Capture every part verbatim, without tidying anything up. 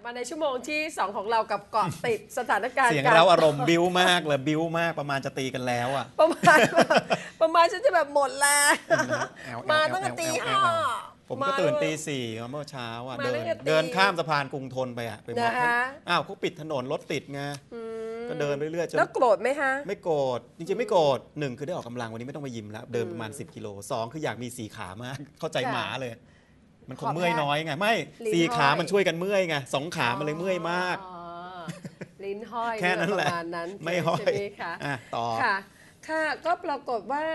มาในชั่วโมงที่สองของเรากับเกาะติดสถานการณ์เสียงเราอารมณ์บิ้วมากเลยบิ้วมากประมาณจะตีกันแล้วอ่ะประมาณประมาณฉันจะแบบหมดแล้วมาตั้งแต่ตีห้าผมก็ตื่นตีสี่เมื่อเช้าอ่ะเดินเดินข้ามสะพานกรุงธนไปอ่ะไปมองอ้าวเขาปิดถนนรถติดไงก็เดินไปเรื่อยจนแล้วโกรธไหมฮะไม่โกรธจริงๆไม่โกรธหนึ่งคือได้ออกกำลังวันนี้ไม่ต้องไปยิมแล้วเดินประมาณสิบกิโลสองคืออยากมีสี่ขามากเข้าใจหมาเลยมันคงเมื่อยน้อยไงไม่สี่ขามันช่วยกันเมื่อยไงสองขามันเลยเมื่อยมากลิ้นห้อยแค่นั้นแหละไม่ห้อยค่ะต่อค่ะค่ะก็ปรากฏว่า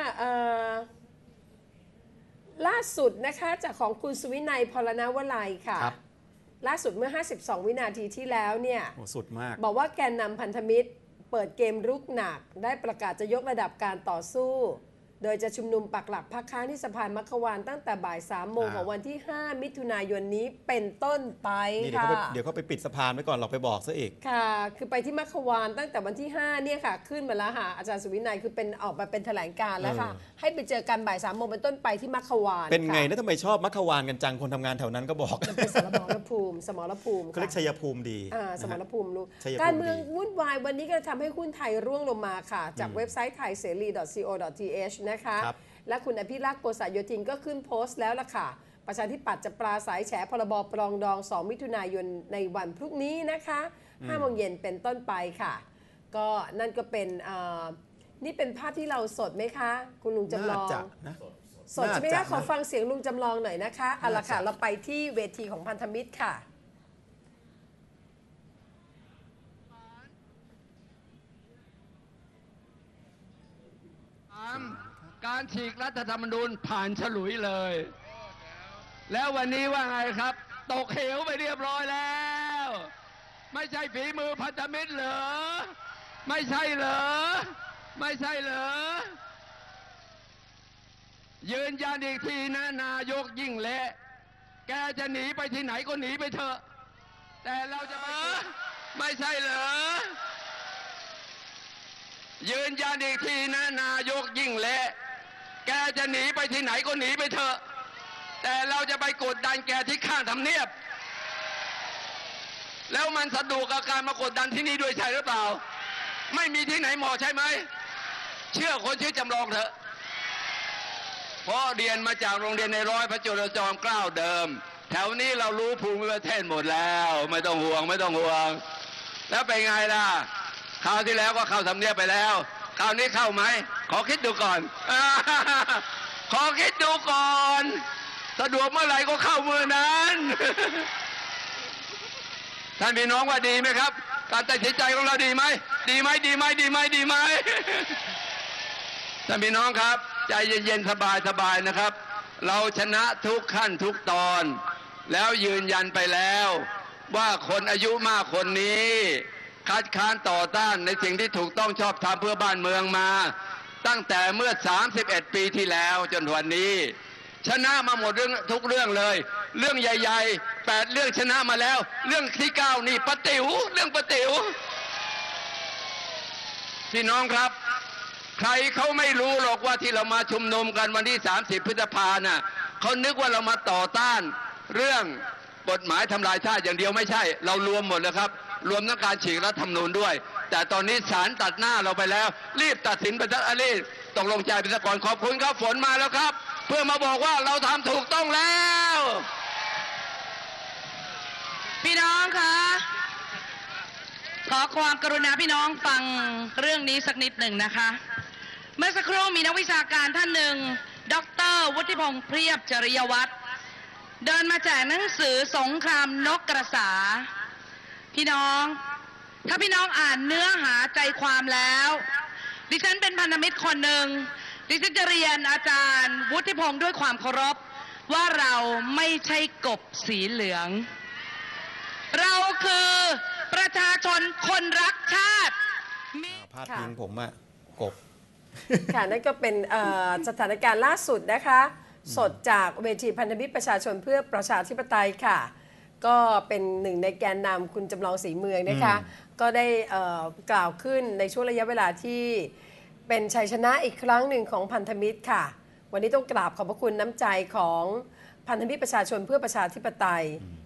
ล่าสุดนะคะจากของคุณสุวินัยพรณวลัยค่ะล่าสุดเมื่อห้าสิบสองวินาทีที่แล้วเนี่ยสุดมากบอกว่าแกนนำพันธมิตรเปิดเกมรุกหนักได้ประกาศจะยกระดับการต่อสู้โดยจะชุมนุมปักหลักพักค้างที่สะพานมัขวานตั้งแต่บ่ายสามโมงของวันที่ห้ามิถุนายนนี้เป็นต้นไปค่ะเดี๋ยวเขาไปปิดสะพานไว้ก่อนเราไปบอกซะอีกค่ะคือไปที่มัขวานตั้งแต่วันที่ห้าเนี่ยค่ะขึ้นมาแล้วค่ะอาจารย์สุวินัยคือเป็นออกมาเป็นแถลงการแล้วค่ะให้ไปเจอกันบ่ายสามโมงเป็นต้นไปที่มัขวานเป็นไงนะทำไมชอบมัขวานกันจังคนทำงานแถวนั้นก็บอกเป็นสมรภูมิสมรภูมิเขาเรียกชัยภูมิดีสมรภูมิรู้การเมืองวุ่นวายวันนี้ก็ทำให้หุ้นไทยร่วงลงมาค่ะจากเว็บไซต์ไทยเสรี .co.th นะคะและคุณอภิรักษ์โกษาโยธินก็ขึ้นโพสต์แล้วล่ะค่ะประชาธิปัตย์จะปราศัยแฉพรบปรองดองสองมิถุนายนในวันพรุ่งนี้นะคะห้าโมงเย็นเป็นต้นไปค่ะก็นั่นก็เป็นนี่เป็นภาพที่เราสดไหมคะคุณลุงจำลองสดใช่ไหมคะขอฟังเสียงลุงจำลองหน่อยนะคะเอาละค่ะเราไปที่เวทีของพันธมิตรค่ะการฉีกรัฐธรรมนูญผ่านฉลุยเลยแล้ววันนี้ว่าไงครับตกเหวไปเรียบร้อยแล้วไม่ใช่ฝีมือพันธมิตรเหรอไม่ใช่เหรอไม่ใช่เหรอยืนยันอีกทีนะนายกยิ่งเละแกจะหนีไปที่ไหนก็หนีไปเถอะแต่เราจะไปไม่ใช่เหรอยืนยันอีกทีนะนายกยิ่งเละแกจะหนีไปที่ไหนก็หนีไปเถอะแต่เราจะไปกดดันแกที่ข้างทำเนียบแล้วมันสะดวกกับการมากดดันที่นี่ด้วยใช่หรือเปล่าไม่มีที่ไหนเหมาะใช่ไหมเชื่อคนชื่อจำลองเถอะเพราะเรียนมาจากโรงเรียนในร้อยพระจุลจอมเกล้าเดิมแถวนี้เรารู้ภูมิประเทศหมดแล้วไม่ต้องห่วงไม่ต้องห่วงแล้วเป็นไงล่ะคราวที่แล้วก็เข้าทำเนียบไปแล้วคราวนี้เข้าไหมขอคิดดูก่อนขอคิดดูก่อนสะดวกเมื่อไหร่ก็เข้าเมื่อนั้นท่านพี่น้องว่าดีไหมครับการตัดสินใจของเราดีไหมดีไหมดีไหมดีไหมดีไหมท่านพี่น้องครับใจเย็นๆสบายๆนะครับเราชนะทุกขั้นทุกตอนแล้วยืนยันไปแล้วว่าคนอายุมากคนนี้คัดค้านต่อต้านในสิ่งที่ถูกต้องชอบธรรมเพื่อบ้านเมืองมาตั้งแต่เมื่อสามสิบเอ็ดปีที่แล้วจนวันนี้ชนะมาหมดเรื่องทุกเรื่องเลยเรื่องใหญ่ๆแปดเรื่องชนะมาแล้วเรื่องที่เก้านี่ปะติ๋วเรื่องปะติ๋วพี่น้องครับใครเขาไม่รู้หรอกว่าที่เรามาชุมนุมกันวันที่สามสิบพฤษภาคมน่ะเขานึกว่าเรามาต่อต้านเรื่องกฎหมายทำลายชาติอย่างเดียวไม่ใช่เรารวมหมดเลยครับรวมทั้งการฉีกรัฐธรรมนูญด้วยแต่ตอนนี้ศาลตัดหน้าเราไปแล้วรีบตัดสินไปซะรีบตกลงใจไปซะก่อนขอบคุณครับฝนมาแล้วครับเพื่อมาบอกว่าเราทำถูกต้องแล้วพี่น้องคะขอความกรุณาพี่น้องฟังเรื่องนี้สักนิดหนึ่งนะคะเมื่อสักครู่มีนักวิชาการท่านหนึ่งดร.วุฒิพงษ์เพรียบจริยวัฒน์เดินมาแจกหนังสือสงครามนกกระสาพี่น้องถ้าพี่น้องอ่านเนื้อหาใจความแล้วดิฉันเป็นพันธมิตรคนหนึ่งดิฉันจะเรียนอาจารย์วุฒิพงษ์ด้วยความเคารพว่าเราไม่ใช่กบสีเหลืองเราคือประชาชนคนรักชาติพาดพิงผมอะกบค่ะนั่นก็เป็นสถานการณ์ล่าสุดนะคะสดจากเวทีพันธมิตรประชาชนเพื่อประชาธิปไตยค่ะก็เป็นหนึ่งในแกนนำคุณจำลองศรีเมืองนะคะก็ได้กล่าวขึ้นในช่วงระยะเวลาที่เป็นชัยชนะอีกครั้งหนึ่งของพันธมิตรค่ะวันนี้ต้องกราบขอบพระคุณน้ำใจของพันธมิตรประชาชนเพื่อประชาธิปไตย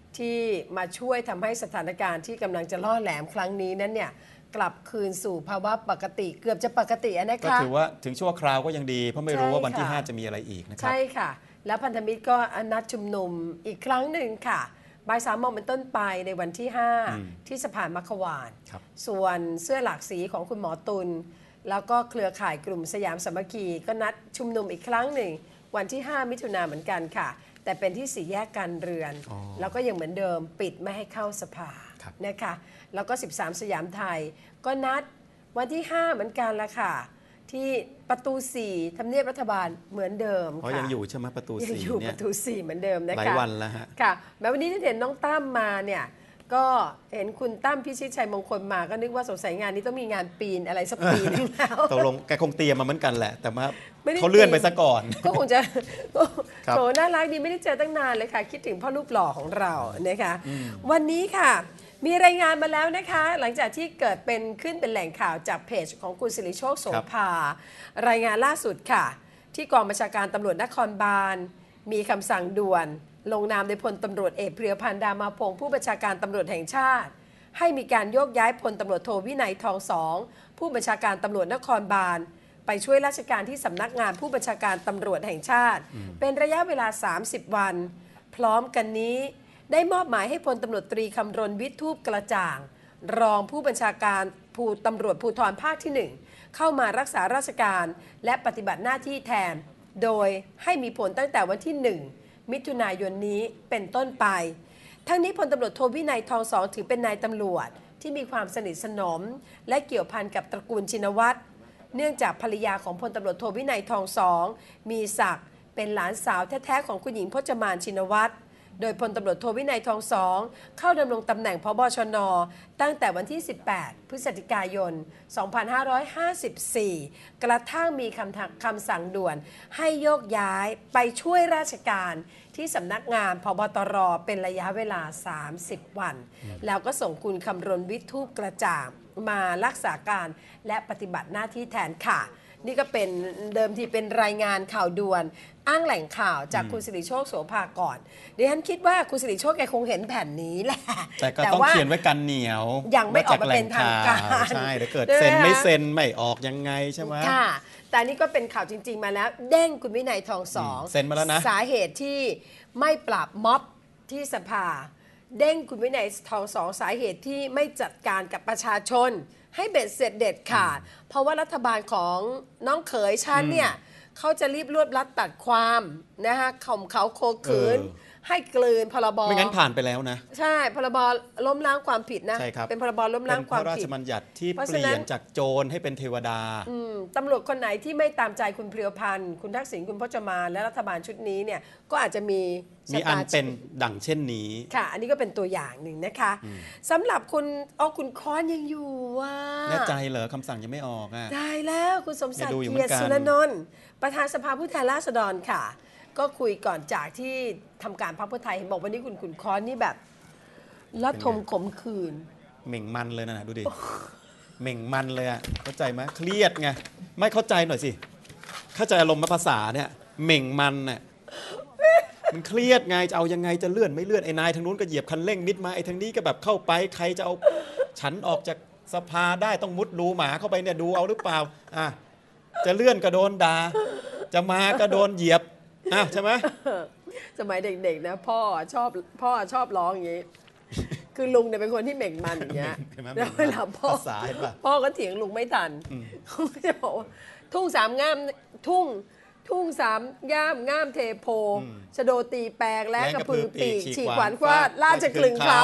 ที่มาช่วยทำให้สถานการณ์ที่กำลังจะล่อแหลมครั้งนี้นั้นเนี่ยกลับคืนสู่ภาวะปกติเกือบจะปกตินะคะก็ถือว่าถึงชั่วคราวก็ยังดีเพราะไม่รู้ว่าวันที่ห้าจะมีอะไรอีกนะครับใช่ค่ะแล้วพันธมิตรก็นัดชุมนุมอีกครั้งหนึ่งค่ะบ่ายสามโมงเป็นต้นไปในวันที่ห้าที่สะพานมัขวานส่วนเสื้อหลากสีของคุณหมอตุลแล้วก็เครือข่ายกลุ่มสยามสามัคคีก็นัดชุมนุมอีกครั้งหนึ่งวันที่ห้ามิถุนายนเหมือนกันค่ะแต่เป็นที่สี่แยกการเรือนแล้วก็ยังเหมือนเดิมปิดไม่ให้เข้าสภานะคะแล้วก็สิบสามสยามไทยก็นัดวันที่ห้าเหมือนกันละค่ะที่ประตูสี่ทำเนียบรัฐบาลเหมือนเดิมค่ะยังอยู่ใช่ไหมประตูสี่ยังอยู่ประตูสี่เหมือนเดิมนะคะหลายวันแล้วฮะค่ะแม้วันนี้ที่เห็นน้องตั้มมาเนี่ยก็เห็นคุณตั้มพิชิตชัยมงคลมาก็นึกว่าสงสัยงานนี้ต้องมีงานปีนอะไรสักปีนึงแล้วตกลงแกคงเตรียมมาเหมือนกันแหละแต่ว่าเขาเลื่อนไปซะก่อนก็คงจะโถน่ารักดีไม่ได้เจอตั้งนานเลยค่ะคิดถึงพ่อรูปหล่อของเรานะคะวันนี้ค่ะมีรายงานมาแล้วนะคะหลังจากที่เกิดเป็นขึ้นเป็นแหล่งข่าวจากเพจของคุณสิริโชคโสภารายงานล่าสุดค่ะที่กองบัญชาการตำรวจนครบาลมีคำสั่งด่วนลงนามโดยพลตำรวจเอกเพรียวพันธ์ดามาพงศ์ผู้บัญชาการตำรวจแห่งชาติให้มีการโยกย้ายพลตำรวจโทวินัยทองสองผู้บัญชาการตำรวจนครบาลไปช่วยราชการที่สำนักงานผู้บัญชาการตำรวจแห่งชาติเป็นระยะเวลาสามสิบวันพร้อมกันนี้ได้มอบหมายให้พลตำรวจตรีคำรณวิทย์ทูปกระจ่างรองผู้บัญชาการภูตำรวจภูธรภาคที่หนึ่งเข้ามารักษาราชการและปฏิบัติหน้าที่แทนโดยให้มีผลตั้งแต่วันที่หนึ่งมิถุนายนนี้เป็นต้นไปทั้งนี้พลตำรวจโทวินัยทองสองถือเป็นนายตำรวจที่มีความสนิทสนมและเกี่ยวพันกับตระกูลชินวัตรเนื่องจากภรรยาของพลตำรวจโทวินัยทองสองมีศักดิ์เป็นหลานสาวแท้ๆของคุณหญิงพจมานชินวัตรโดยพลตำรวจโทวินัยทองสองเข้าดำรงตำแหน่งผบชน.ตั้งแต่วันที่สิบแปดพฤศจิกายนสองพันห้าร้อยห้าสิบสี่กระทั่งมีคำคำสั่งด่วนให้โยกย้ายไปช่วยราชการที่สำนักงานผบตรเป็นระยะเวลาสามสิบวันแล้วก็ส่งคุณคำรณวิทย์ทูปกระจ่างมารักษาการและปฏิบัติหน้าที่แทนค่ะนี่ก็เป็นเดิมทีเป็นรายงานข่าวด่วนอ้างแหล่งข่าวจากคุณสิริโชคโสภาก่อนดิฉันคิดว่าคุณสิริโชคแกคงเห็นแผ่นนี้แหละแต่ก็ต้องเขียนไว้กันเหนียวยังไม่ออกมาเป็นทางการใช่เดี๋ยวเกิดเซ็นไม่เซ็นไม่ออกยังไงใช่ไหมค่ะแต่นี่ก็เป็นข่าวจริงๆมาแล้วเด้งคุณวินัยทองสองเซ็นมาแล้วนะสาเหตุที่ไม่ปราบม็อบที่สภาเด้งคุณวินัยทองสองสาเหตุที่ไม่จัดการกับประชาชนให้เบ็ดเสร็จเด็ดขาดเพราะว่ารัฐบาลของน้องเขยฉันเนี่ยเขาจะรีบรวบรัดตัดความนะคะข่มเขาโคขืนให้กลืนพรบไม่งั้นผ่านไปแล้วนะใช่พรบล้มล้างความผิดนะเป็นพรบล้มล้างความผิดเป็นพระราชบัญญัติที่เปลี่ยนจากโจรให้เป็นเทวดาตำรวจคนไหนที่ไม่ตามใจคุณเพรียวพันธ์คุณทักษิณคุณพจมานและรัฐบาลชุดนี้เนี่ยก็อาจจะมีมีอันเป็นดั่งเช่นนี้ค่ะอันนี้ก็เป็นตัวอย่างหนึ่งนะคะสำหรับคุณอ๋อคุณค้อนยังอยู่ว่าแน่ใจเหรอคำสั่งยังไม่ออกอ่ะได้แล้วคุณสมศักดิ์เกียรติสุรนนท์ประธานสภาผู้แทนราษฎรค่ะก็คุยก่อนจากที่ทำการพรรคเพื่อไทยบอกวันนี้คุณขุนค้อนนี่แบบละทมขมขื่นเหม่งมันเลยนะดูดิเหม่งมันเลยอ่ะเข้าใจไหมเครียดไงไม่เข้าใจหน่อยสิเข้าใจอารมณ์ภาษาเนี่ยเหม่งมันน่ะมันเครียดไงจะเอายังไงจะเลื่อนไม่เลื่อนไอ้นายทางนู้นก็เหยียบคันเร่งมิดมาไอ้ทางนี้ก็แบบเข้าไปใครจะเอาฉันออกจากสภาได้ต้องมุดรูหมาเข้าไปเนี่ยดูเอาหรือเปล่าอ่ะจะเลื่อนก็โดนด่าจะมาก็โดนเหยียบอ้าวใช่ไหมสมัยเด็กๆนะพ่อชอบพ่อชอบร้องอย่างนี้คือลุงเนี่ยเป็นคนที่เหม่งมันอย่างเงี้ยแล้วเวลาพ่อพ่อก็เถียงลุงไม่ทันเขาก็จะบอกว่าทุ่งสามงามทุ่งทุ่งสามย่ามง่ามเทโพชโดตีแปลงและกระพือปีกฉีกขวานคว้าราชกลึงเขา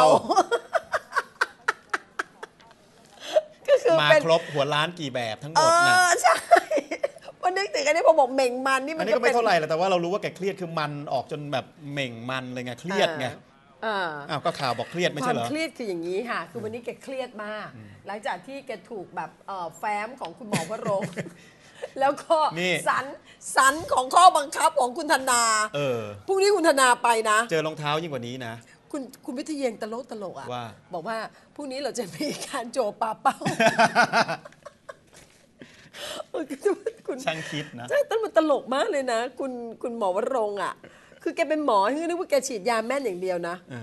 มาครบหัวล้านกี่แบบทั้งหมดนะใช่พอนึกถึงอันนี้พอบอกเหม่งมันนี่มันอันนี้ก็ไม่เท่าไหร่แต่ว่าเรารู้ว่าแกเครียดคือมันออกจนแบบเหม่งมันเลยไงเครียดไงอ้าวก็ข่าวบอกเครียดไม่ใช่เหรอความเครียดคืออย่างนี้ค่ะคือวันนี้แกเครียดมากหลังจากที่แกถูกแบบแฟ้มของคุณหมอวรงค์แล้วก็สันสันของข้อบังคับของคุณธนาพรุ่งนี้คุณธนาไปนะเจอรองเท้ายิ่งกว่านี้นะคุณคุณวิทยเยงตลกตลกอ่ะบอกว่าพรุ่งนี้เราจะมีการโจปาเป้าคุณช่างคิดนะใช่ตั้งมันตลกมากเลยนะคุณคุณหมอวรงค์อ่ะคือแกเป็นหมอที่นึกว่าแกฉีดยาแม่นอย่างเดียวนะจ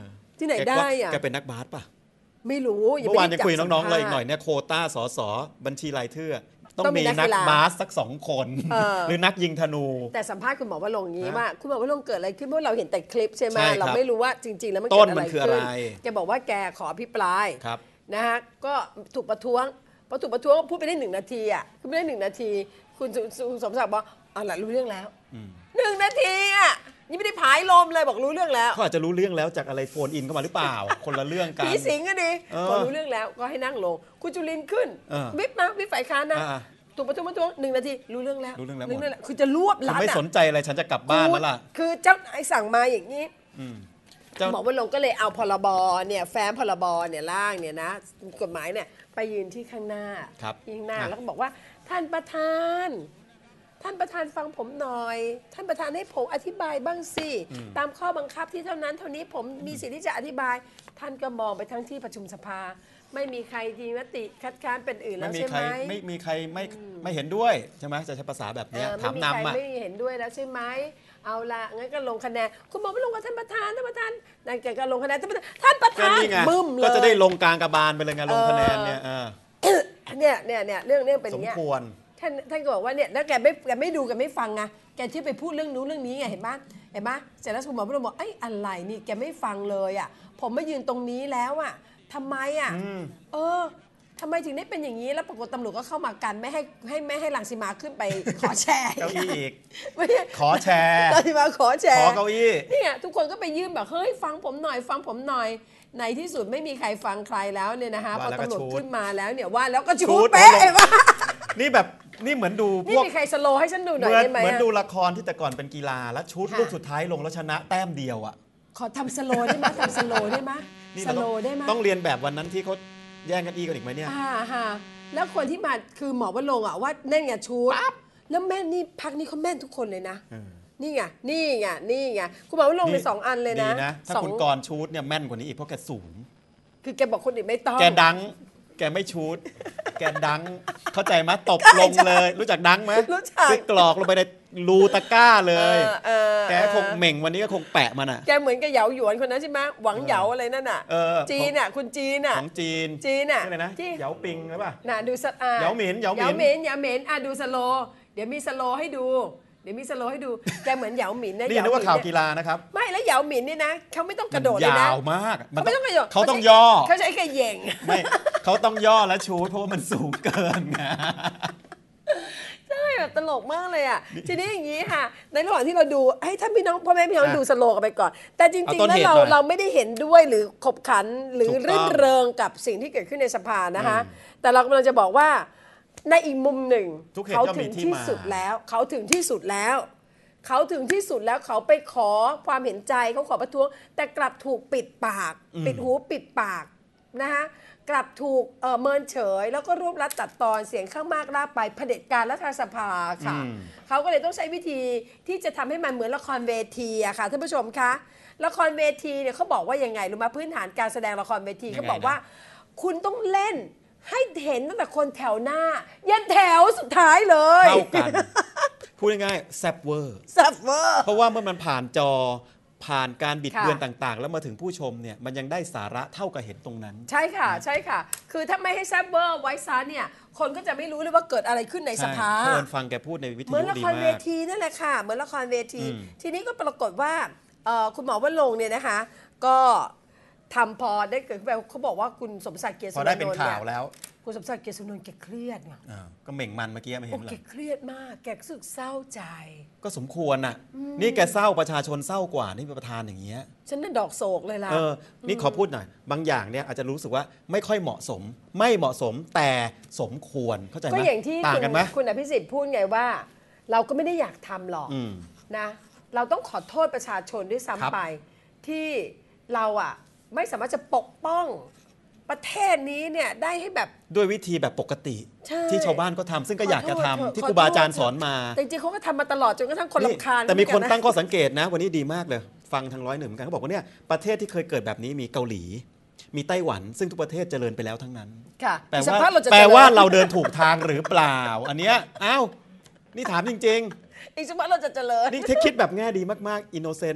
ที่ไหนได้อะแกเป็นนักบาสป่ะไม่รู้ยังเมื่อวานไม่ยังได้คุยจับน้องๆเลยสัมภาษณ์หน่อยเนี่ยโควต้าสสบัญชีรายชื่อต้องต้องมีมีนักนักกีฬาบาสสักสองคนเออหรือนักยิงธนูแต่สัมภาษณ์คุณหมอว่าลงค์อย่างนี้ฮะว่าคุณหมอว่าลงค์เกิดอะไรขึ้นเพราะเราเห็นแต่คลิปใช่ไหมใช่ครับเราไม่รู้ว่าจริง ๆ แล้วมันต้เกินดอะมัไรนคือขึ้นอะไรแกบอกว่าแกขออภิปรายครับนะฮะก็ถูกประท้วงพอถูกประท้วงก็พูดไปได้หนึ่งนาทีอ่ะพูดไปได้หนึ่งนาที คุณสคุณสมศักดิ์บอกอ่ะละรู้เรื่องแล้วหนึ่งนาทีอ่ะนี่ไม่ได้ผายลมเลยบอกรู้เรื่องแล้วเขาอาจจะรู้เรื่องแล้วจากอะไรโฟนอินเข้ามาหรือเปล่า คนละเรื่องกันผีสิงก็ดีเออพอรู้เรื่องแล้วก็ให้นั่งลงคุณจุลินทร์ขึ้นเออวิปนะวิปฝ่ายค้านนะอ่าถูกประท้วงประท้วงหนึ่งนาทีรู้เรื่องแล้วรู้เรื่องแล้วคือจะรวบฉัรันดไม่อ่ะสนใจอะไรฉันจะกลับบ้านแล้วล่ะคือเจ้านายสั่งมาอย่างนี้อืมเจ้าหมอวรงค์ก็เลยเอาพรบเนี่ยแฟ้มพรบเนี่ยร่างเนี่ยนะกฎหมายเนี่ยไปยืนที่ข้างหน้าครับที่ข้างหน้าอ่ะแล้วก็บอกว่าท่านประธาน ท่านประธานฟังผมหน่อย ท่านประธานให้ผมอธิบายบ้างสิตามข้อบังคับที่เท่านั้นเท่านี้ผมมีสิทธิ์ที่จะอธิบาย ท่านก็มองไปทั้งที่ประชุมสภา ไม่มีใครยิงมติคัดค้านเป็นอื่นไม่แล้วมีใช่ใคไหรมไม่มีใครไม่ไม่เห็นด้วยใช่ไหมจะใช้ภาษาแบบเอเนี้ยอถามไม่มีใครนำอ่ะไม่เห็นด้วยแล้วใช่ไหมเอาละงั้นก็ลงคะแนนคุณหมอไม่ลงกับท่านประธานท่านประธานนั่นแกก็ลงคะแนนท่านประธานท่านประก็ธานนี่ไงบึ้มเลยก็จะได้ลงกลางกระบาลไปเลยไงลงคะแนนเนี่ยเออเนี่ยเนี่ยเนี่ยเรื่องเรื่องเป็นอสย่ามงเงี้ยควรท่านท่านก็บอกว่าเนี่ยแล้วแกไม่แกไม่ดูแกไม่ฟังไงแกที่ไปพูดเรื่องนู้นเรื่องนี้ไงเห็นไหมเห็นไหมเสร็จแล้วคุณหมอก็เลยบอกไอ้ยอะไรนี่แกไม่ฟังเลยอ่ะผมมายืนตรงนี้แล้วอ่ะทำไมอ่ะอืมเออทำไมถึงได้เป็นอย่างนี้แล้วปรากฏตำรวจก็เข้ามากันไม่ให้ให้ไม่ให้รังสีมาขึ้นไปขอแชร์เก้าอี้อีกไม่ใช่ขอแชร์รังสีมาขอแชขร์อเก้าอี้นี่ไงทุกคนก็ไปยื่นแบบเฮ้ยฟังผมหน่อยฟังผมหน่อยในที่สุดไม่มีใครฟังใครแล้วเนี่ยนะคะพอว่าแล้วก็ตำรวจชูดขึ้นมาแล้วเนี่ยว่าแล้วก็ชูชูดดเป๊ะลงเห็นปะนี่แบบนี่เหมือนดูพนี่วกมีใครสโลว์ให้ฉันดูหเหน่อยมือนได้ไหมเหมือนอะดูละครที่แต่ก่อนเป็นกีฬาแล้วชุดค่ะลูกสุดท้ายลงแล้วชนะแต้มเดียวอ่ะขอทำสโลว์ได้ไหมทำสโลว์ได้ไหมนี่สเราโลต้องว์ได้ไหมต้องเรียนแบบวันนั้นที่เขาแย่งกันอีกันอีกไหมเนี่ยอ่าฮะแล้วคนที่มาคือหมอวรงค์อ่ะว่าแน่นไงชูดแล้วแม่นนี่พักนี้เขาแม่นทุกคนเลยนะเออนี่ไงนี่ไงนี่ไงคุณหมอวรงค์เป็นสองอันเลยนะดีนะ ถ้าสองคุณกรณ์ชูดเนี่ยแม่นกว่านี้อีกเพราะแกสูงคือแกบอกคนอื่นไม่ต้องแกดัง แกไม่ชูด แกดัง เข้าใจไหมตบลงเลย รู้จักดังไหมรู้จักคือกรอกลงไปในรูตะกร้าเลเอย อเออแกคงเหม่งวันนี้ก็คงแปะมันอ่ะแกเหมือนกับเหยาหยวนคนนั้นใช่ไหมหวังเหยาอะไรนั่นน่ะเออจีนอ่ะคุณจีนอ่ะของจีนจีนอ่ะชื่ออะไรนะที่เหยาปิงหรือเปล่าน่ะดูสอ่ะเหยาหมินเหยาหมินเหยาหมินเหยาหมินอ่ะดูสโลว์เดี๋ยวมีสโลว์ให้ดู เดี๋ยวมีสโลว์ให้ดูแกเหมือนเหยาหมินนะนี่นึกว่าเหข่าวมิกีนเนี่ยฬานะครับไม่แล้วเหยาหมินเนี่ยนะเขาไม่ต้องกระโดดเลยนะยาวมากนเขาไม่ต้องกระโดดเขาต้องย่อเขาใช้แค่เหย่งไม่เขาต้องย่อและชูดเพราะว่ามันสูงเกินไงใช่แบบตลกมากเลยอ่ะทีนี้อย่างนี้ค่ะ ในระหว่างที่เราดูให้ท่านพี่น้องพ่อแม่พี่น้องอ่ะดูสโลว์กันไปก่อน แต่จริงเอาๆต้นแล้วเหตุเราหน่อยเราไม่ได้เห็นด้วยหรือขบขันหรือถูกต้องรื่นเริงกับสิ่งที่เกิดขึ้นในสภานะคะอืมแต่เรากำลังจะบอกว่าในอีกมุมหนึ่งทุกเหตุเขาย่อมถึมีงที่ที่มาสุดแล้ว เขาถึงที่สุดแล้ว เขาถึงที่สุดแล้วเขาไปขอความเห็นใจเขาขอประท้วง แต่กลับถูกปิดปาก ปิดหูปิดปากนะคะกลับถูกเอ่อเมินเฉย แล้วก็รวบรัดตัดตอนเสียงข้างมากลากไปเผด็จการรัฐสภาค่ะอืมเขาก็เลยต้องใช้วิธีที่จะทำให้มันเหมือนละครเวทีอะค่ะท่านผู้ชมคะละครเวทีเนี่ยเขาบอกว่ายังไงรู้ไหมพื้นฐานการแสดงละครเวทียังไงเขาบอกนะว่า คุณต้องเล่นให้เห็นตั้งแต่คนแถวหน้า ยันแถวสุดท้ายเลยเท่ากัน พูดง่ายๆแซบเวอร์ซับเวอร์เพราะว่าเมื่อมันผ่านจอผ่านการบิดค่ะเบือนต่างๆ แล้วมาถึงผู้ชมเนี่ยมันยังได้สาระเท่ากับเห็นตรงนั้นใช่ค่ะใช่ค่ะ คือถ้าไม่ให้ซับเวอร์ไว้ซะเนี่ยคนก็จะไม่รู้เลยว่าเกิดอะไรขึ้นในสภาใช่เพราะเอิญฟังแกพูดในวิทเหมือนยุละดีครมาเวกทีนั่นแหละค่ะเหมือนละครเวทีอืมทีนี้ก็ปรากฏว่าเอ่อคุณหมอวรงค์เนี่ยนะคะ ก็ทำพอได้เกิดขึ้นไปเขาบอกว่าคุณสมศักดิ์เกียรติพสุอนนได้ท์เป็นเนี่ยข่าวแล้วคุณสมศักดิ์เกียรติสุนนท์แกเครียดไงอ่าก็เหม่งมันเมื่อกี้ไม่เห็โอ้นเหรแกอเครียดมาก แกรู้สึกเศร้าใจก็สมควรน่ะ นี่แกเศร้าประชาชนเศร้ากว่านี่เป็นประธานอย่างเงี้ยฉันน่ะดอกโศกเลยล่ะเออนี่ขอพูดหน่อยบางอย่างเนี่ยอาจจะรู้สึกว่าไม่ค่อยเหมาะสม ไม่เหมาะสมแต่สมควรเข้าใจไหมก็อย่างที่ต่างคุณกันไหมคุณอภิสิทธิ์พูดไงว่า เราก็ไม่ได้อยากทำหรอกอืมนะเราต้องขอโทษประชาชนด้วยครับซ้ำไป ที่เราอ่ะไม่สามารถจะปกป้องประเทศนี้เนี่ยได้ให้แบบด้วยวิธีแบบปกติใช่ที่ชาวบ้านก็ทำซึ่งก็อยากจะทำขอโทษที่ขอครูบาอาจารย์สอนมาแต่จริงๆเขาก็ทำมาตลอดจนกระทั่งคนนี่รำคาญแต่มีคนเหอกัะตั้งข้อสังเกตนะ วันนี้ดีมากเลย ฟังทางร้อยหนึ่งเหมือนกันเขาบอกว่าเนี่ยประเทศที่เคยเกิดแบบนี้มีเกาหลี มีไต้หวัน ซึ่งทุกประเทศเจริญไปแล้วทั้งนั้นค่ะแปลอีกสักว่าพักเราจะแปลว่าจญเราเดินถูกทางหรือเปล่า อันเนี้ยอ้าวนี่ถามจริงอีกสักพักเราจะเจริญๆ นี่ถ้าคิดแบบแง่ดีมากๆอินโนเซนต์น่ะ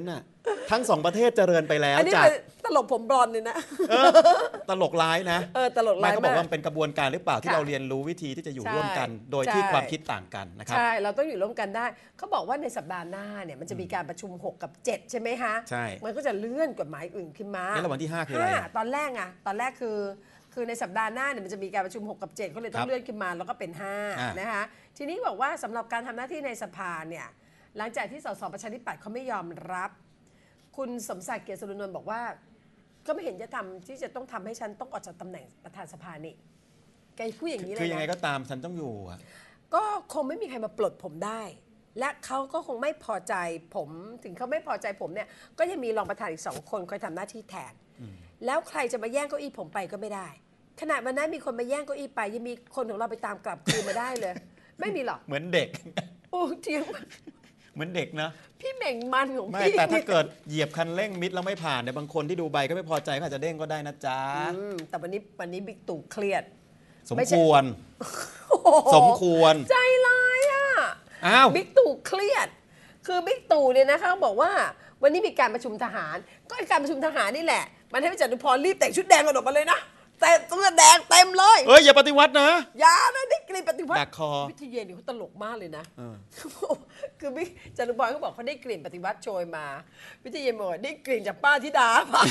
ทั้งสองประเทศเจริญไปแล้วอันนี้จากเป็นตลกผมบลอนด์เลยนะเออตลกร้ายนะเออตลกหมาร้าย ยก็บอกมากว่ามันเป็นกระบวนการหรือเปล่าที่ค่ะเราเรียนรู้วิธีที่จะอยู่ใช่ร่วมกัน โดยที่ใช่ความคิดต่างกันนะครับใช่เราต้องอยู่ร่วมกันได้เขาบอกว่าในสัปดาห์หน้าเนี่ยมันจะมีการประชุมหกกับเจ็ดใช่ไหมคะใช่มันก็จะเลื่อนกฎหมายอื่นขึ้นมาแล้ววันที่ห้าคืออะไรห้าตอนแรกอะตอนแรกคือคือในสัปดาห์หน้าเนี่ยมันจะมีการประชุมหกกับเจ็ดเขาเลยต้อครังบเลื่อนขึ้นมาแล้วก็เป็นห้าอ่านนะคะทีนี้บอกว่าสำหรับการทำหน้าที่ในสภาเนี่ยหลังจากที่สสประชาธิปัตย์เขาไม่ยอมรับ คุณสมศักดิ์เกียรติสุรนนท์บอกว่า ก็ไม่เห็นจะทำที่จะต้องทำให้ฉันต้องออกจากตำแหน่งประธานสภานี่แกพูดอย่างนี้เลยคือยังไงนะก็ตามฉันต้องอยู่อะก็คงไม่มีใครมาปลดผมได้ และเขาก็คงไม่พอใจผมถึงเขาไม่พอใจผมเนี่ยก็ยังมีรองประธานอีกสองคนคอยทำหน้าที่แทนแล้วใครจะมาแย่งเก้าอี้ผมไปก็ไม่ได้ขณะวันนั้นมีคนมาแย่งเก้าอี้ไปยังมีคนของเราไปตามกลับคืนมาได้เลย ไม่มีหรอกเหมือนเด็กโอ้เทียงเหมือนเด็กนะพี่เหม่งมันของไม่พี่แต่ถ้าเกิดเหยียบคันเร่งมิดแล้วไม่ผ่านเนี่ยบางคนที่ดูใบก็ไม่พอใจก็อาจจะเด้งก็ได้นะจ๊ะอืมแต่วันนี้วันนี้บิ๊กตู่เครียดสมไม่ใช่ควรโอ้โหสมควรใจร้ายอ่ะอ้าวบิ๊กตู่เครียด คือบิ๊กตู่เนี่ยนะคะบอกว่าวันนี้มีการประชุมทหาร ก็ไอ้การประชุมทหารนี่แหละ มันให้พี่จตุพรรีบแต่งชุดแดงกระโดดมาเลยนะ แต่เสื้อแดงเต็มเลยเอ้ยอย่าปฏิวัตินะอย่านะได้กลิ่นปฏิวัติดักคอวิทยาเนี่ยเขาตลกมากเลยนะเออคือบิ๊กจตุพรเขาบอกเขาได้กลิ่นปฏิวัติโชยมา วิทยาบอกว่าได้กลิ่นจากป้าธิดาเปล่า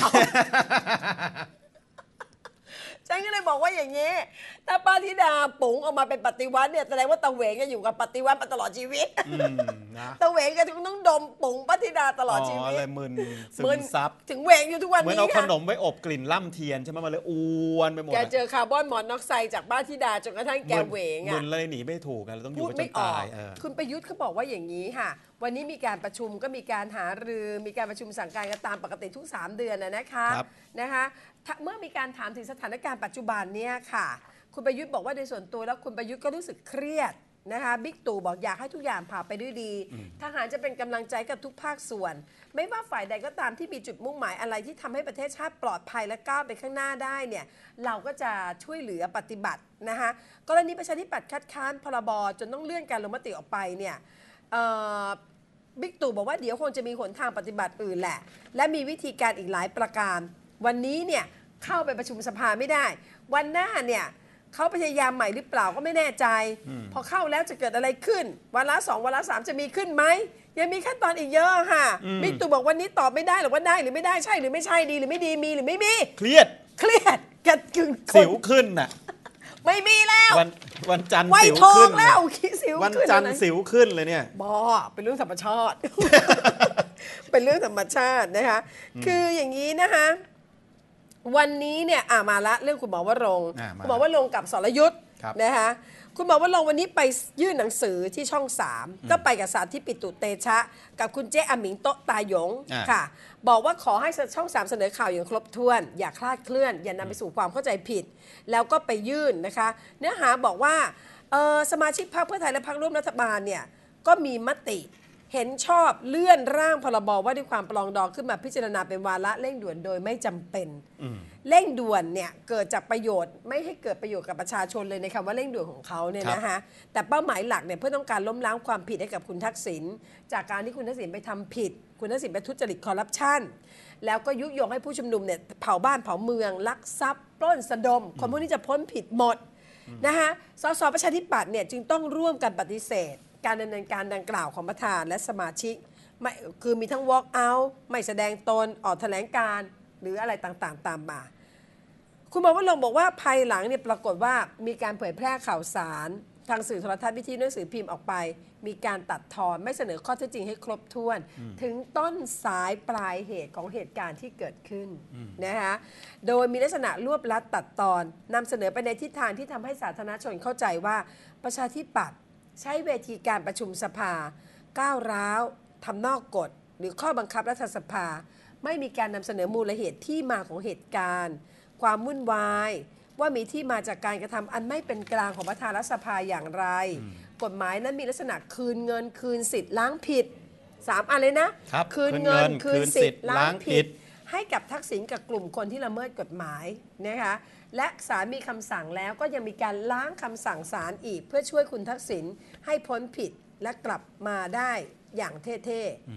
ฉันก็เลยบอกว่าอย่างนี้ ถ้าป้าธิดาปุ๋งออกมาเป็นปฏิวัติเนี่ยแสดงว่าตะเหวงก็อยู่กับปฏิวัติมาตลอดชีวิตอืมนะตะเหวงก็ต้องดมปุ๋งป้าธิดาตลอดชีวิตเลยมึนซึมึมนซับถึงเหวงอยู่ทุกวันเหมือนนี้เอาขนค่ะมไว้อบกลิ่นล่ำเทียนใช่ไหมมันเลยอ้วนไปหมดแกอะเจอคาร์บอนมอนอกไซด์จากป้าธิดาจนกระทั่งแกเหวงมึอ่ะนเลยหนีไม่ถูกกันเราต้องอพูยู่ดกันจไม่นออตาก ยเออคุณประยุทธ์เขาบอกว่าอย่างนี้ค่ะ วันนี้มีการประชุมก็มีการหารือ มีการประชุมสั่งการกันตามปกติทุก สาม เดือนนะนะคะครับนะคะถ้าเมื่อมีการถามถึงสถานการณ์ปัจจุบันเนี่ยค่ะ คุณประยุทธ์บอกว่าโดยส่วนตัวแล้วคุณประยุทธ์ก็รู้สึกเครียดนะคะบิ๊กตู่บอกอยากให้ทุกอย่างผ่านไปด้วยดี ทหารจะเป็นกำลังใจกับทุกภาคส่วน ไม่ว่าฝ่ายใดก็ตามที่มีจุดมุ่งหมายอะไรที่ทำให้ประเทศชาติปลอดภัยและก้าวไปข้างหน้าได้เนี่ยเราก็จะช่วยเหลือปฏิบัตินะคะกรณีประชาธิปัตย์คัดค้านพรบจนต้องเลื่อนการลงมติออกไปเนี่ยเอ่อบิ๊กตู่บอกว่าเดี๋ยวคงจะมีหนทางปฏิบัติอื่นแหละ และมีวิธีการอีกหลายประการ วันนี้เนี่ยเข้าไปประชุมสภาไม่ได้ วันหน้าเนี่ยเขาพยายามใหม่หรือเปล่าก็ไม่แน่ใจ พอเข้าแล้วจะเกิดอะไรขึ้นวาระสองวาระสามจะมีขึ้นไหมยังมีขั้นตอนอีกเยอะค่ะบิ๊กตู่บอกวันนี้ตอบไม่ได้หรอกว่าได้หรือไม่ได้ใช่หรือไม่ใช่ดีหรือไม่ดีมีหรือไม่มีเครียดเครียดกันกึ่งคนสิวขึ้นน่ะไม่มีแล้ววันวันจันทร์ไวสิวทอขึ้งนแล้วน่ะขี้สิววันขึ้จันทแล้ร์วะสิวขึ้นเลยเนี่ยบอเป็นเรื่องธรรมชาติ เป็นเรื่องธรรมชาตินะคะ คืออย่างนี้นะคะ วันนี้เนี่ยอ่ามาละเรื่องคุณหมอวรงค์อ่ามาคุณหมอวรงค์กับสรยุทธ์ครับนะคะคุณหมอวรงค์วันนี้ไปยื่นหนังสือที่ช่องสามก็ไปกับสาธิตปิตุเตชะ กับคุณเจ๊อาหมิงโตะตาหยงอ่าค่ะ บอกว่าขอให้ช่องสามเสนอข่าวอย่างครบถ้วน อย่าคลาดเคลื่อน อย่านำไปสู่ความเข้าใจผิด แล้วก็ไปยื่นนะคะ เนื้อหาบอกว่าเอ่อสมาชิกพรรคเพื่อไทยและพรรคร่วมรัฐบาลเนี่ยก็มีมติเห็นชอบเลื่อนร่างพรบว่าด้วยความปรองดองขึ้นมาพิจารณาเป็นวาระเร่งด่วนโดยไม่จำเป็น เร่งด่วนเนี่ยเกิดจากประโยชน์ไม่ให้เกิดประโยชน์กับประชาชนเลยในคำว่าเร่งด่วนของเขาเนี่ยนะคะแต่เป้าหมายหลักเนี่ยเพื่อต้องการล้มล้างความผิดให้กับคุณทักษิณจากการที่คุณทักษิณไปทำผิด คุณทักษิณไปทุจริตคอร์รัปชันแล้วก็ยุยงให้ผู้ชุมนุมเนี่ยเผาบ้านเผาเมืองลักทรัพย์ปล้นสะดม คนพวกนี้จะพ้นผิดหมดนะคะสสประชาธิปัตย์เนี่ยจึงต้องร่วมกันปฏิเสธ การดำเนินการดังกล่าวของประธานและสมาชิกไม่คือมีทั้ง walk out ไม่แสดงตนออกแถลงการณ์หรืออะไรต่างๆตามมา คุณหมอวรงค์บอกว่าภายหลังเนี่ยปรากฏว่ามีการเผยแพร่ข่าวสาร ทางสื่อโทรทัศน์วิทยุหนังสือพิมพ์ออกไป มีการตัดทอนไม่เสนอข้อเท็จจริงให้ครบถ้วน ถึงต้นสายปลายเหตุของเหตุการณ์ที่เกิดขึ้นนะคะโดยมีลักษณะรวบลัดตัดตอนนำเสนอไปในทิศทางที่ทำให้สาธารณชนเข้าใจว่าประชาธิปัตย์ใช้เวทีการประชุมสภาก้าวร้าวทำนอกกฎ หรือข้อบังคับรัฐสภา ไม่มีการนำเสนอมูลเหตุที่มาของเหตุการณ์ ความวุ่นวายว่ามีที่มาจากการกระทำอันไม่เป็นกลางของประธานรัฐสภาอย่างไร กฎหมายนั้นมีลักษณะคืนเงินคืนสิทธิ์ล้างผิดสามอันเลยนะครับ คืนเงินคืนสิทธิ์ล้างผิด ให้กับทักษิณกับกลุ่มคนที่ละเมิดกฎหมายนะคะและศาลมีคำสั่งแล้วก็ยังมีการล้างคำสั่งศาลอีก เพื่อช่วยคุณทักษิณให้พ้นผิดและกลับมาได้อย่างเท่ๆ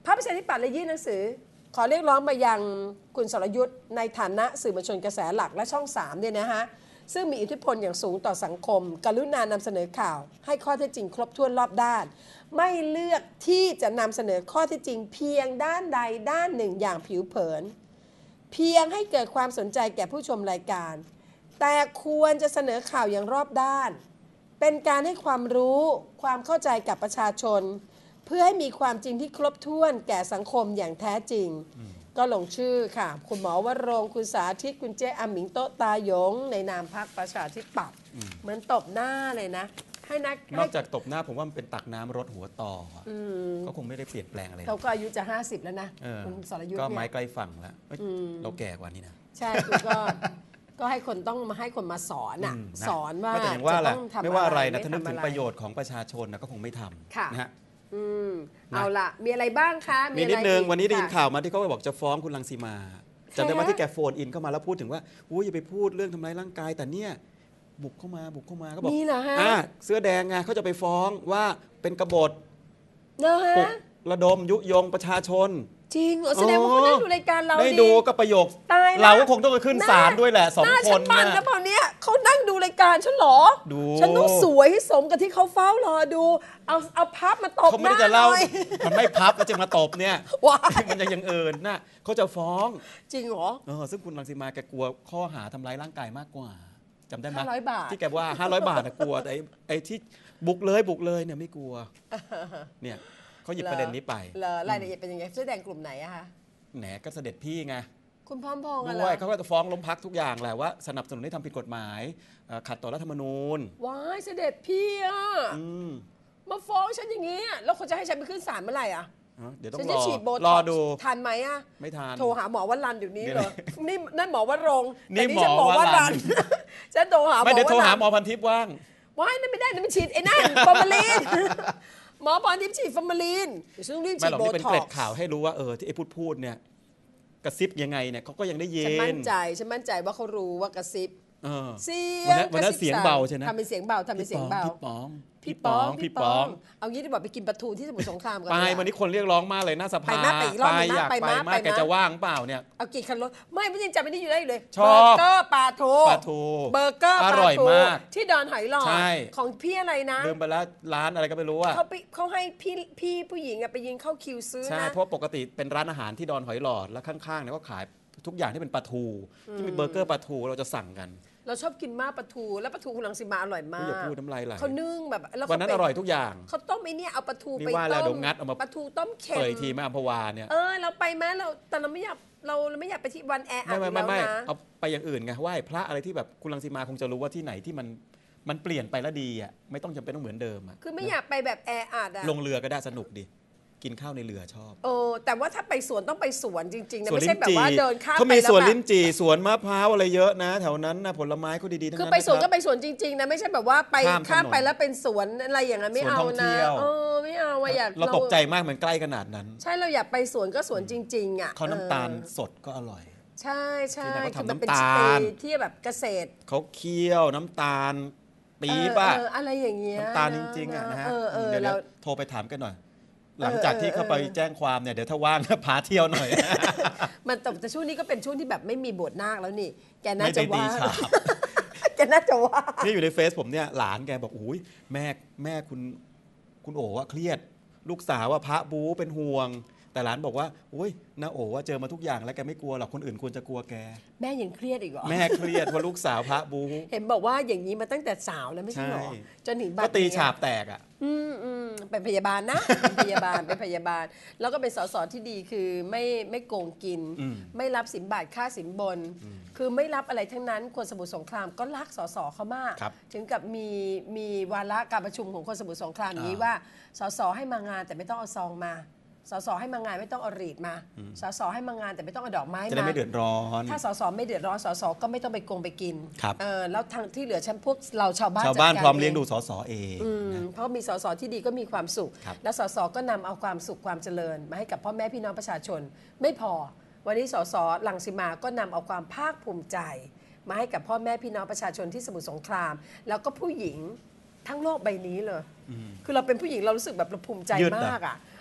พรรคประชาธิปัตย์เลยยื่นหนังสือ ขอเรียกร้องมายังคุณสรยุทธ์ในฐานะสื่อมวลชนกระแสหลักและช่องสามเนี่ยนะฮะซึ่งมีอิทธิพลอย่างสูงต่อสังคมกรุณานำเสนอข่าว ให้ข้อเท็จจริงครบถ้วนรอบด้าน ไม่เลือกที่จะนำเสนอข้อเท็จจริงเพียงด้านใดด้านหนึ่งอย่างผิวเผิน เพียงให้เกิดความสนใจแก่ผู้ชมรายการ แต่ควรจะเสนอข่าวอย่างรอบด้าน เป็นการให้ความรู้ความเข้าใจกับประชาชน เพื่อให้มีความจริงที่ครบถ้วนแก่สังคมอย่างแท้จริง ก็ลงชื่อค่ะ คุณหมอวรงค์คุณสาธิตคุณเจ๊อาหมิงโตะตาหยง ในนามพรรคประชาธิปัตย์เหมือนตบหน้าเลยนะ ให้นักนอกจากตบหน้าผมว่ามันเป็นตักน้ำรดหัวต่ออะก็คงไม่ได้เปลี่ยนแปลงอะไรเขาก็อายุจะห้าสิบแล้วนะเออคุณสรยุทธ์ก็เนี่ไม้ยใกล้ฝั่งแล้วเอ้ยเราแก่กว่านี้นะใช่คุณก็ ก็ให้คนต้องมาให้คนมาสอนอ่ะอืมะสอนว่าก็แต่อย่างว่าแหจะละต้องทำไม่ว่าอะไรนะม่ถ้านึกถึงทำอไประโยชน์ของประชาชนนะก็คงไม่ทค่ะำนะฮะอืมนะเอาล่ะ มีอะไรบ้างคะมีอะไรนิดนึงอีกวันนี้ได้ยินค่ะข่าวมาที่เขาบอกจะฟ้องคุณรังสีมาจำได้ไหมใครฮะที่แกโฟนอินเข้ามาแล้วพูดถึงว่าอุ้ยอย่าไปพูดเรื่องทำร้ายร่างกายแต่เนี่ยบุกเข้ามาบุกเข้ามาก็บอกมีเหรอฮะอ่าเสื้อแดงไงเขาจะไปฟ้องว่าเป็นกบฏเนอะปลุกฮะระดมยุยงประชาชนจริงเหรอแสดงว่าเขาได้ดูรายการเราได้ดิดูก็ประโยคตายละเราก็คงต้องไปขึ้นศาลด้วยแหละสองหน้าคฉันมันเนี่ยนะเปล่าเนี่ยเขานั่งดูรายการฉันเหรอดูฉันต้องสวยให้สมกับที่เขาเฝ้ารอดู เอาเอาพับมาตบเขาหไม่น้าได้จะหเล่าน่อยมันไม่พับแล้วจะมาตบเนี่ยว้ายมันจะยังเอิญนะเขาจะฟ้องจริงเหรอเออซึ่งคุณรังสีมาแกกลัวข้อหาทำร้ายร่างกายมากกว่าจำได้ไหมห้าร้อยบาทที่แกว่า ห้าร้อย บาทนะกลัวแต่ไอ้ไอ้ที่บุกเลยบุกเลยเนี่ยไม่กลัวเนี่ยเขาหยิบประเด็นนี้ไปเหรอรายละเอียดเป็นยังไงเสื้อแดงกลุ่มไหนอะคะแหนก็เสด็จพี่ไงคุณพร้อมพงษ์อะเหรด้วยอเขาก็จะฟ้องล้มพักทุกอย่างแหละว่าสนับสนุนให้ทำผิดกฎหมายเอ่อขัดต่อรัฐธรรมนูญว้ายเสด็จพี่อะอืมมาฟ้องฉันอย่างนี้อะแล้วเขาจะให้ฉันไปขึ้นศาลเมื่อไหร่อะเอ้าเดี๋ยวต้อฉันงรจะอฉีดโบรท็ออกซ์ดูทันไหมอะไม่ทันโทรหาหมอวันรันเดี๋ยวนี้เดี๋ยวเลยนี่นั่นหมอวันรงค์นี่แต่ฉัหมอวรันฉันโทรหาหมไม่อเดี๋ยวโทรวันหารันหมอพันทิพย์ว่างว้ายนั่นไม่ได้นั่นมันฉีดไอ้นั่น ฟอร์มาลีน หมอพรทิพย์ฉีดฟอร์มาลีนเดี๋ยวฉันต้องรีบไม่ฉีหดรอกโบนี่เป็นท็อเกร็กดซ์ข่าวให้รู้ว่าเออที่ไอ้พูดพูดเนี่ยกระซิบยังไงเนี่ยเขาก็ยังได้ยินฉันมั่นใจฉันมั่นใจว่าเขารู้ว่ากระซิบเออเสียวันนั้งนวันนั้นกระซิบเสียงเบาใช่ไหมทำเป็นเสียงเบาทำเป็นเสียงเบาพี่ป๋องพี่ป๋องพี่ป๋องเอางี้ดีกว่าไปกินปลาทูที่สมุทรสงครามกันไปดีกาวันนี้คนเรียกร้องมากเลยหน้าสภาไปนะไปอีกรอบหนึ่งนะอยากไปไปนะมากไปแกนะจะว่างเปล่าเนี่ยเอากี่คันรถไม่ไม่ยังจำไม่ได้อยู่ได้อยู่เลยชอบเบอร์เกอร์ปลาทูปลาทูเบอร์เกอร์อปลาร่อยทูมากที่ดอนหอยหลอดใช่ของพี่อะไรนะลืมไปแล้วร้านอะไรก็ไม่รู้อะเขาไปเขาให้พี่พี่ผู้หญิงอะไปยิงเข้าคิวซื้อใช่นะเพราะปกติเป็นร้านอาหารที่ดอนหอยหลอดแล้วข้างๆเนี่ยก็ขายทุกอย่างที่เป็นปลาทูที่มีเบอร์เกอร์ปลาทูเราจะสั่งกันเราชอบกินมากปลาทูแล้วปลาทูคุณลังสิมาอร่อยมาอย่าก พูดน้ำลายไหลเขานึ่งแบบแล้ววันนั้นเขาอไปร่อยทุกอย่างเขาต้มไอ้เนี่ยเอาปลาทูนี่ไปว่าแล้วต้เดี๋ยมวงัดเอามาปลาทูต้มเค็มเปิดอีกทีแม่อัมพวาเนี่ยเออเราไปไหมเราแต่เราไม่อยากเราเราไม่อยากไปที่วันแอร์อัไม่ดไม่แล้ไม่วไม่นะเอาไปอย่างอื่นไงไหว้พระอะไรที่แบบคุณรังสีมาคงจะรู้ว่าที่ไหนที่มันมันเปลี่ยนไปแล้วดีอ่ะไม่ต้องจำเป็นต้องเหมือนเดิมอ่ะคือไม่อยากไปแบบแอร์อัดอะลงเรือก็ได้สนุกดีกินข้าวในเรือชอบเออแต่ว่าถ้าไปสวนต้องไปสวนจริงๆนะสวนไม่ลิ้ใช่นแบบจี่ว่าเดินข้ามเขาไปมีแล้วสวนแบบลิ้นจี่สวนมะพร้าวอะไรเยอะนะ แถวนั้นนะผลไม้เขาดีๆทั้งคือนั้นไปสวนนะคก็รับไปสวนจริงๆนะไม่ใช่แบบว่าไปข้ามถนนข้ามไปแล้วเป็นสวนอะไรอย่างนั้นไม่สวนเอาท่องเที่นะยวเออไม่เอาอะอยากเราตกใจมากเหมือนใกล้ขนาดนั้นใช่เราอยากไปสวนก็สวนจริงๆอ่ะเขาน้ำตาลเออสดก็อร่อยใช่ใช่ที่ไหนเขาทำคือมันเป็นน้ำตาลที่แบบเกษตรเขาเคี่ยวน้ำตาลปี๊บเออะอเอออะไรอย่างเงี้ยน้ำตาลจริงๆอะนะฮะเออเออเดี๋ยวเราโทรไปถามกันหน่อย หลังจากที่เข้าไปแจ้งความเนี่ยเดี๋ยวถ้าว่าง พาเที่ยวหน่อยมันแต่แต่ช่วงนี้ก็เป็นช่วงที่แบบไม่มีบทนาคแล้วนี่ แกน่าไม่จะได้ตีว่าฉาบแกน่าจะว่านี่อยู่ในเฟซผมเนี่ยหลานแกบอกอุ้ยแม่แม่คุณคุณโอ๋ว่าเครียด ลูกสาวว่าพระบู๊เป็นห่วง แต่หลานบอกว่าอุ้ยน้าโอ๋ว่าเจอมาทุกอย่างแล้วแกไม่กลัวหรอกคนอื่นควรจะกลัวแกแม่ยังเครียดอีกเหรอแม่เครียดเพราะลูกสาวพระบู๊เห็นบอกว่าอย่างนี้มาตั้งแต่สาวแล้วไม่ใช่เหรอใช่จนถึงบัดก็ตีนี้ฉาบแตกอ่ะอืมอืมเป็นพยาบาลนะ เป็นพยาบาลเป็นพยาบาล แล้วก็เป็นสสที่ดีคือไม่ไม่โกงกินอืมไม่รับสินบาทค่าสินบน คือไม่รับอะไรทั้งนั้นคนสมุทรสงครามก็รักสสเขามากครับถึงกับมีมีวาระการประชุมของคนสมุทรสงครามอย่างนี้อ่าว่าสสให้มางานแต่ไม่ต้องเอาซองมาสสให้มางานไม่ต้องเอาหรีดมาสสให้มางานแต่ไม่ต้องเอาดอกไม้จะได้มาไม่เดือดร้อนถ้าสสไม่เดือดร้อนสสก็ไม่ต้องไปโกงไปกินครับเออแล้วทางที่เหลือฉันพวกเราชาวบ้านชาวบ้านจัดกพร้อมเลี้ยงงดูสสเองอืมนะเพราะมีสสที่ดีก็มีความสุขครับและสสก็นำเอาความสุขความเจริญ มาให้กับพ่อแม่พี่น้องประชาชน ไม่พอ วันนี้สสรังสิมาก็นำเอาความภาคภูมิใจ มาให้กับพ่อแม่พี่น้องประชาชนที่สมุทรสงคราม แล้วก็ผู้หญิงทั้งโลกใบนี้เลย คือเราเป็นผู้หญิงเรารู้สึกแบบเราภูมิใจยืดอะมากอ่ะ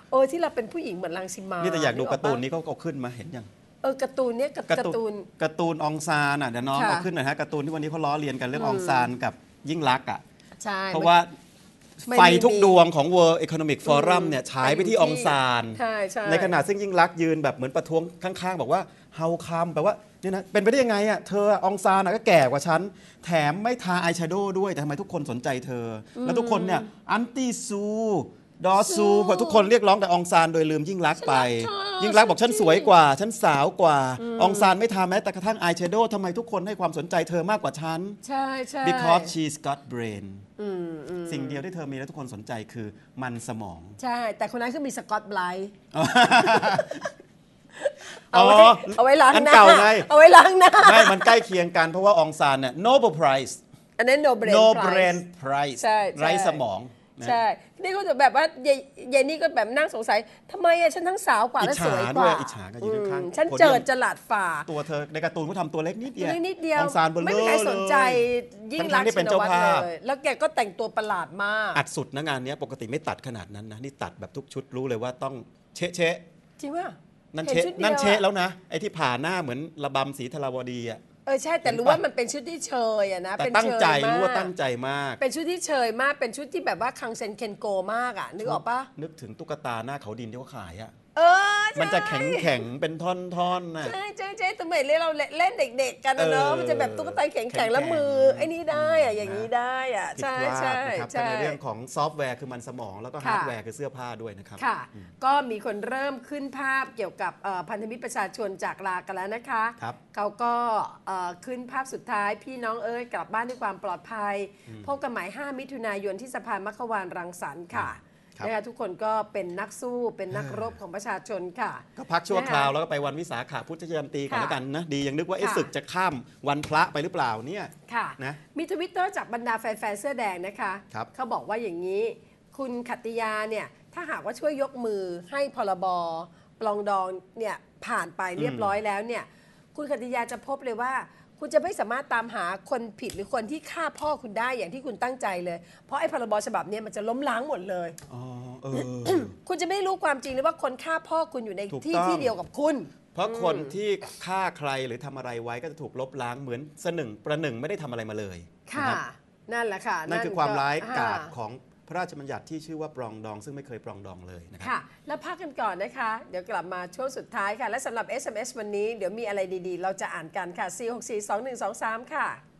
เออที่เราเป็นผู้หญิงเหมือนรังสิมานี่แต่อยากดูกการ์ตูนปะนี้เขาเอาขึ้นมาเห็นยังเออการ์ตูนเนี้ยการ์ตูนการ์ตูนองซานอ่ะเดี๋ยวน้องค่ะเอาขึ้นหน่อยฮะการ์ตูนที่วันนี้เขาล้อเลียนกันเรื่ององซานกับยิ่งลักษณ์อ่ะใช่เพราะว่าไม่ไฟมีทุกดวงของ World Economic Forum เนี่ยฉายไปที่องซานใช่ใช่ในขณะซึ่งยิ่งลักษณ์ยืนแบบเหมือนประท้วงข้างๆ บอกว่าเฮาคัมแปลว่าเนี่ยนะเป็นไปได้ยังไงอ่ะเธอองซานอ่ะก็แก่กว่าฉัน แถมไม่ทาอายแชโดว์ด้วยแต่ทำไมทุกคนสนใจเธอ แล้วทุกคนเนี่ยอันตี้ซูดอซูเพราะทุกคนเรียกร้องแต่องซานโดยลืมยิ่งลักษณ์ไป ยิ่งลักษณ์บอกฉันสวยกว่า ฉันสาวกว่าองซานไม่ทาแม้แต่กระทั่งอายแชโดว์ทำไมทุกคนให้ความสนใจเธอมากกว่าฉันใช่ใช่ because she's got brain อืมอืมสิ่งเดียวที่เธอมีแล้วทุกคนสนใจคือมันสมองใช่ แต่คนนั้นคือมีสกอตไบรท์อ๋เอาอไว้เอาไว้ล้างอันหน้าเก่าไงเอาไว้ล้างหน้าไม่มันใกล้เคียงกันเพราะว่าองซานเนี่ย Nobel Prize อันนั้น no brain No prize Brain Prize ใช่ใช่ไร้สมองนะใช่ นี่ก็จะแบบว่าเยเยนี่ก็แบบนั่งสงสัยทำไมอะฉันทั้งสาวกว่าอิจและสฉาวยกด้วยว่าอิจฉากันอยู่ข้างอืมๆฉันโพเดียมเจิดจลัดฝ่าตัวเธอในการ์ตูนเขาทำตัวเล็กนิดเดียวเล็กนิดเดียวองซานเบลเลอไม่ร์มีใครสนใจเลยยิ่งทั้รักงๆที่ษเป็นณ์ชิเจ้านวัตรภาพเลย แล้วแกก็แต่งตัวประหลาดมากอัดสุดนะงานเนี้ยปกติไม่ตัดขนาดนั้นนะนี่ตัดแบบทุกชุดรู้เลยว่าต้องเชะเชะจริงป่ะนั่นห็เชะชุดดียวนั่นเชะอแล้วนะไอ้ที่ผ่าหน้าเหมือนระบำศรีธาราวดีอ่ะเออใช่แต่รู้ว่ามันเป็นชุดที่เชยอะนะแต่เป็นตั้งเชยใจมากรู้ว่าตั้งใจมากเป็นชุดที่เชยมากเป็นชุดที่แบบว่าคังเซนเคนโกมากอะนึกออกปะนึกถึงตุ๊กตาหน้าเขาดินที่เขาขายอ่ะเออใช่มันจะแข็งแข็งๆเป็นท่อนๆน่ะใช่ใช่ใช่สมัยเล่นเราเล่นเด็ก ๆ กันนะเนอะเออมันจะแบบตุ๊กตาแข็งๆแล้วมือไอ้นี่ได้อะอย่างนี้ได้อะผิดใช่พลาดใช่นะครับใช่แต่ในเรื่องของซอฟต์แวร์คือมันสมองแล้วก็ค่ะฮาร์ดแวร์คือเสื้อผ้าด้วยนะครับค่ะ ก็มีคนเริ่มขึ้นภาพเกี่ยวกับเอ่อพันธมิตรประชาชนจากลากันแล้วนะคะครับเขาก็เอ่อขึ้นภาพสุดท้ายพี่น้องเอ้ยกลับบ้านด้วยความปลอดภัย พบกันหมาย ห้า มิถุนายนที่สะพานมัคควานรังสรรค์ค่ะครับนะคะทุกคนก็เป็นนักสู้เป็นนักรบของประชาชนค่ะก็พักชั่วคราวนะคะแล้วก็ไปวันวิสาขพุทธยันตีก่อนค่ะแล้วกันนะ ดียังนึกว่าไอ้ค่ะศึกจะข้ามวันพระไปหรือเปล่าเนี่ยค่ะนะมีทวิตเตอร์จากบรรดาแฟนๆเสื้อแดงนะคะครับเขาบอกว่าอย่างนี้ คุณขัตติยาเนี่ยถ้าหากว่าช่วยยกมือให้พรบปลองดองเนี่ยผ่านไปเรียบร้อยแล้วเนี่ยคุณขัตติยาจะพบเลยว่า คุณจะไม่สามารถตามหาคนผิดหรือคนที่ฆ่าพ่อคุณได้อย่างที่คุณตั้งใจเลย เพราะไอ้พรบฉบับเนี้มันจะล้มล้างหมดเลยอ๋อเออคุณจะไม่รู้ความจริงเลยว่าคนฆ่าพ่อคุณอยู่ในถูกที่ต้องที่เดียวกับคุณเพราะคนที่ฆ่าใครหรือทำอะไรไว้ก็จะถูกลบล้างเหมือนสนึ่งประหนึ่งไม่ได้ทำอะไรมาเลยค่ะนะครับนั่นแหละค่ะนั่นคือความร้ายกาจอ่ของพระราชบัญญัติที่ชื่อว่าปรองดองซึ่งไม่เคยปรองดองเลยนะครับค่ะ แล้วพักกันก่อนนะคะ เดี๋ยวกลับมาช่วงสุดท้ายค่ะ และสำหรับ เอส เอ็ม เอส วันนี้เดี๋ยวมีอะไรดีๆ เราจะอ่านกันค่ะ สี่ หก สี่ สอง หนึ่ง สอง สาม ค่ะ